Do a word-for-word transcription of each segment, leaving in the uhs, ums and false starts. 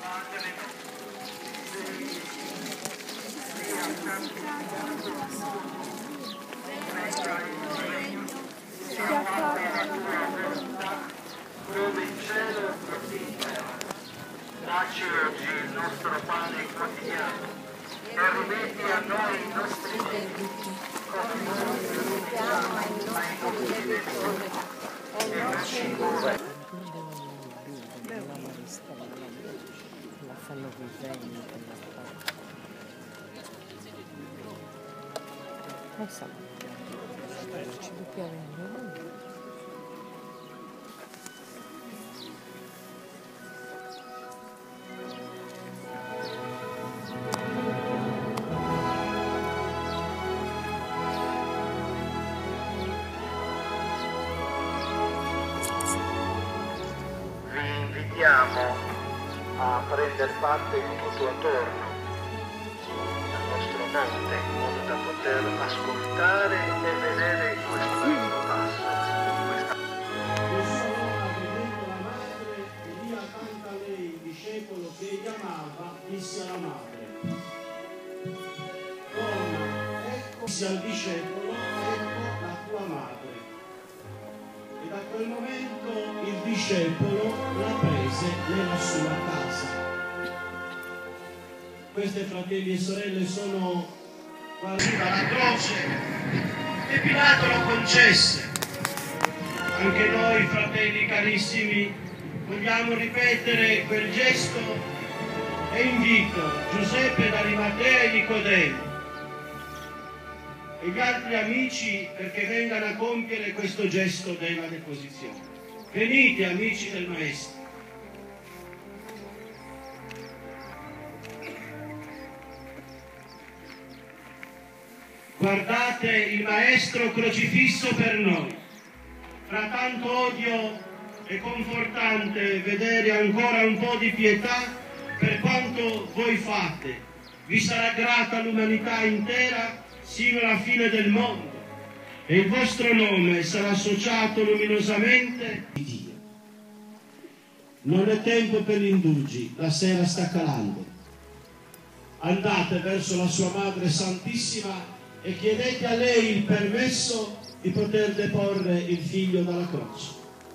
Come in cielo così in terra. Dacci oggi il nostro pane quotidiano e rimetti a noi i nostri debiti, come noi rimettiamo ai nostri debitori, e non ci muovere. La fanno vivere non so, ci dobbiamo venire. A prendere parte di tutto attorno al nostro monte in modo da poter ascoltare e vedere questo primo passo. Gesù allora, vedendo la madre e lì accanto a lei il discepolo che egli amava, disse alla madre: donna, ecco, disse al discepolo, ecco la tua madre. E da quel momento il discepolo la prese nella sua casa. Queste, fratelli e sorelle, sono guarda la croce e Pilato lo concesse. Anche noi, fratelli carissimi, vogliamo ripetere quel gesto e invito Giuseppe d'Arimatea e Nicodemo e gli altri amici perché vengano a compiere questo gesto della deposizione. Venite, amici del Maestro. Guardate il Maestro crocifisso per noi. Fra tanto odio è confortante vedere ancora un po' di pietà per quanto voi fate. Vi sarà grata l'umanità intera sino alla fine del mondo e il vostro nome sarà associato luminosamente di Dio. Non è tempo per gli indugi, la sera sta calando. Andate verso la sua Madre Santissima e chiedete a lei il permesso di poter deporre il figlio dalla croce.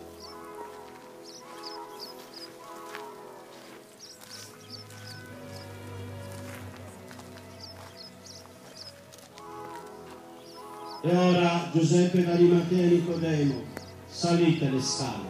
E ora Giuseppe d'Arimatea e Nicodemo, salite le scale.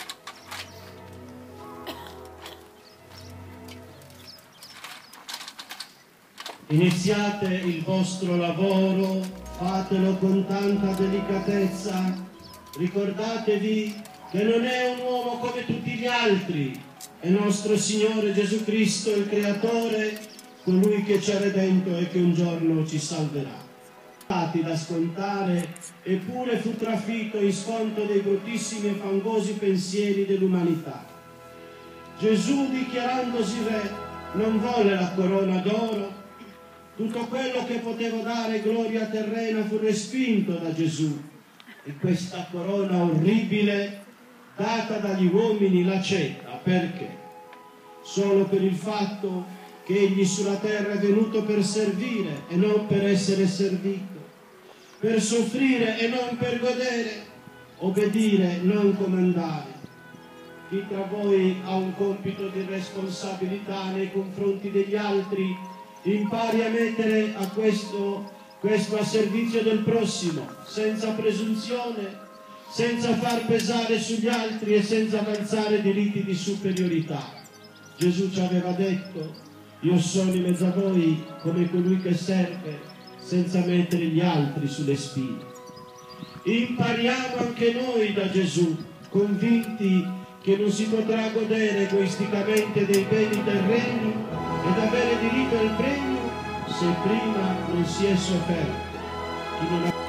Iniziate il vostro lavoro, fatelo con tanta delicatezza, ricordatevi che non è un uomo come tutti gli altri, è nostro Signore Gesù Cristo, il Creatore, colui che ci ha redento e che un giorno ci salverà. Da scontare, eppure fu trafitto in sconto dei bruttissimi e fangosi pensieri dell'umanità. Gesù, dichiarandosi re, non volle la corona d'oro. Tutto quello che poteva dare gloria terrena fu respinto da Gesù, e questa corona orribile data dagli uomini l'accetta. Perché? Solo per il fatto che egli sulla terra è venuto per servire e non per essere servito, per soffrire e non per godere, obbedire, non comandare. Chi tra voi ha un compito di responsabilità nei confronti degli altri, impari a mettere a questo, questo a servizio del prossimo, senza presunzione, senza far pesare sugli altri e senza avanzare diritti di superiorità. Gesù ci aveva detto: io sono in mezzo a voi come colui che serve, senza mettere gli altri sulle spine. Impariamo anche noi da Gesù, convinti che non si potrà godere egoisticamente dei beni terreni ed avere diritto al premio se prima non si è sofferto. Chi non ha...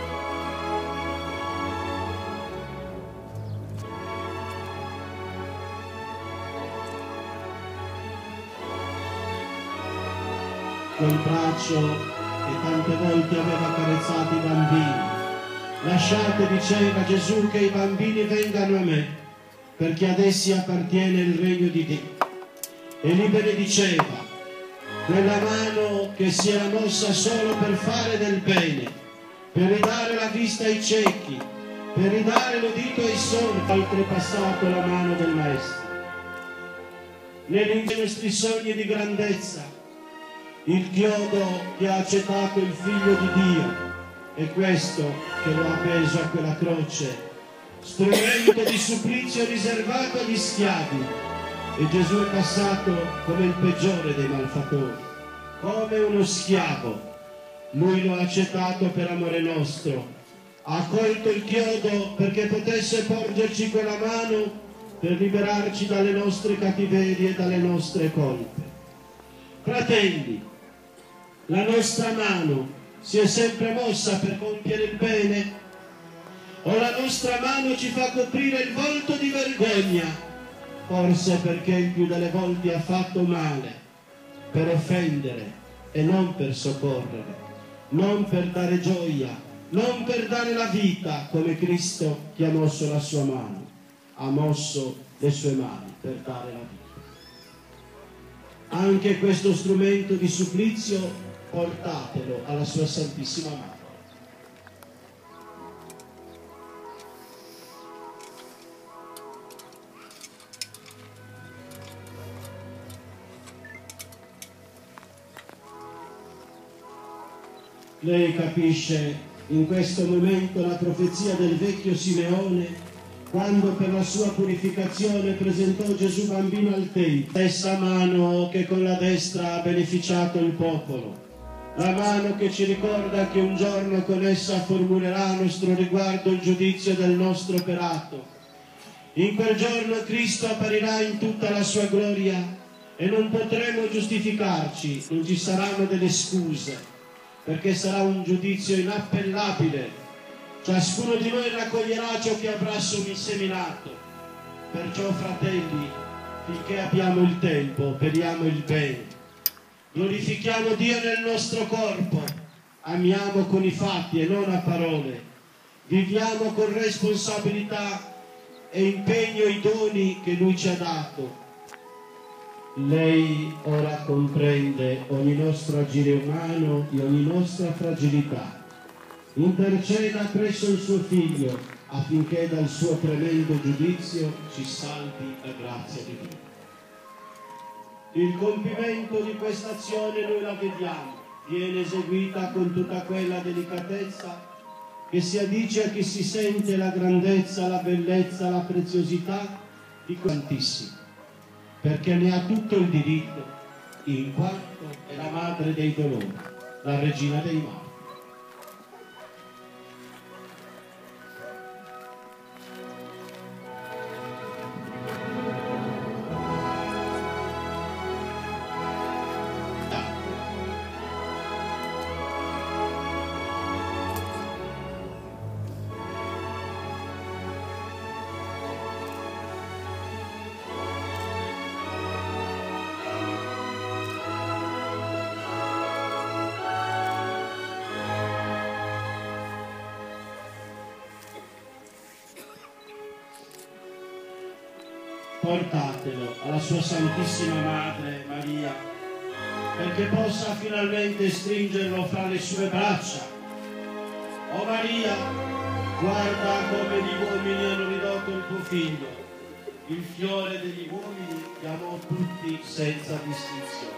quel braccio che tante volte aveva accarezzato i bambini. Lasciate, diceva Gesù, che i bambini vengano a me, perché ad essi appartiene il regno di Dio. e li benediceva. Quella mano che si era mossa solo per fare del bene, per ridare la vista ai ciechi, per ridare l'udito ai sordi, ha oltrepassato la mano del Maestro. Nei nostri sogni di grandezza, il chiodo che ha accettato il Figlio di Dio è questo che lo ha appeso a quella croce, strumento di supplizio riservato agli schiavi, e Gesù è passato come il peggiore dei malfattori, come uno schiavo. Lui lo ha accettato per amore nostro, ha colto il chiodo perché potesse porgerci quella mano per liberarci dalle nostre cattiverie e dalle nostre colpe. Fratelli, la nostra mano si è sempre mossa per compiere il bene, o la nostra mano ci fa coprire il volto di vergogna, forse perché il più delle volte ha fatto male per offendere e non per soccorrere, non per dare gioia, non per dare la vita, come Cristo che ha mosso la sua mano, ha mosso le sue mani per dare la vita. Anche questo strumento di supplizio portatelo alla sua Santissima Madre. Lei capisce in questo momento la profezia del vecchio Simeone, quando per la sua purificazione presentò Gesù bambino al Tempio. Stessa mano che con la destra ha beneficiato il popolo, la mano che ci ricorda che un giorno con essa formulerà a nostro riguardo il giudizio del nostro operato. In quel giorno Cristo apparirà in tutta la sua gloria e non potremo giustificarci, non ci saranno delle scuse, perché sarà un giudizio inappellabile. Ciascuno di noi raccoglierà ciò che avrà somministrato. Perciò, fratelli, finché abbiamo il tempo, operiamo il bene. Glorifichiamo Dio nel nostro corpo, amiamo con i fatti e non a parole. Viviamo con responsabilità e impegno i doni che Lui ci ha dato. Lei ora comprende ogni nostro agire umano e ogni nostra fragilità. Interceda presso il suo Figlio affinché dal suo tremendo giudizio ci salvi la grazia di Dio. Il compimento di questa azione noi la vediamo, viene eseguita con tutta quella delicatezza che si addice a chi si sente la grandezza, la bellezza, la preziosità di quantissimo, perché ne ha tutto il diritto, in quanto è la madre dei dolori, la regina dei mali. Portatelo alla sua Santissima Madre Maria, perché possa finalmente stringerlo fra le sue braccia. O Maria, guarda come gli uomini hanno ridotto il tuo Figlio, il fiore degli uomini che amò tutti senza distinzione.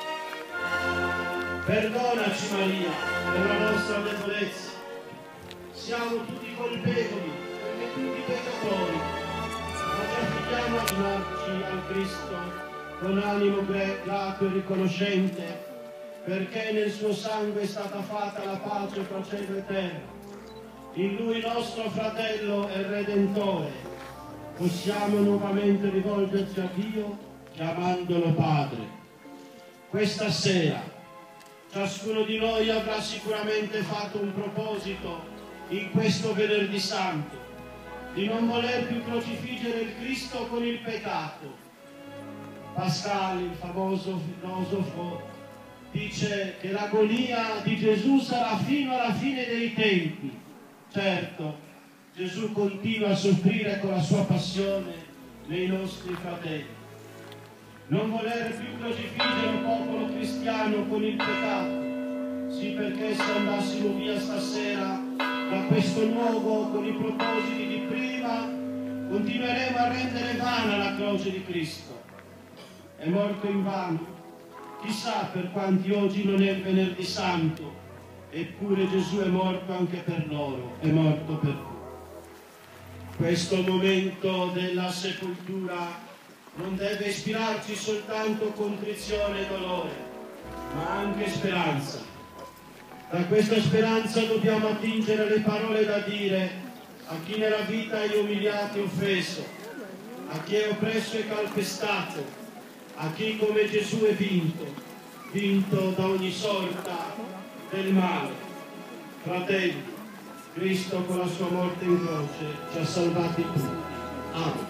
Perdonaci, Maria, per la nostra debolezza. Siamo tutti colpevoli, perché tutti peccatori. Cerchiamo di darci al Cristo con animo grato e riconoscente, perché nel suo sangue è stata fatta la pace fra cielo e terra. In Lui nostro fratello e Redentore possiamo nuovamente rivolgerci a Dio chiamandolo Padre. Questa sera ciascuno di noi avrà sicuramente fatto un proposito in questo Venerdì Santo, di non voler più crocifiggere il Cristo con il peccato. Pascal, il famoso filosofo, dice che l'agonia di Gesù sarà fino alla fine dei tempi. Certo, Gesù continua a soffrire con la sua passione nei nostri fratelli. non voler più crocifiggere il popolo cristiano con il peccato. Sì, perché se andassimo via stasera da questo luogo con i propositi di prima, continueremo a rendere vana la croce di Cristo. È morto in vano. Chissà per quanti oggi non è il venerdì santo, eppure Gesù è morto anche per loro, è morto per tutti. Questo momento della sepoltura non deve ispirarci soltanto contrizione e dolore, ma anche speranza. Da questa speranza dobbiamo attingere le parole da dire a chi nella vita è umiliato e offeso, a chi è oppresso e calpestato, a chi come Gesù è vinto, vinto da ogni sorta del male. Fratelli, Cristo con la sua morte in croce ci ha salvati tutti. Amen.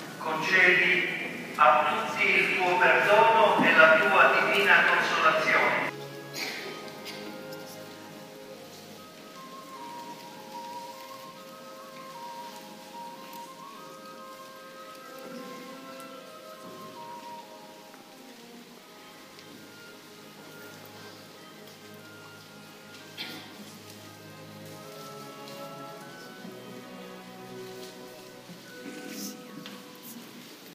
Concedi a tutti il tuo perdono e la tua divina consolazione.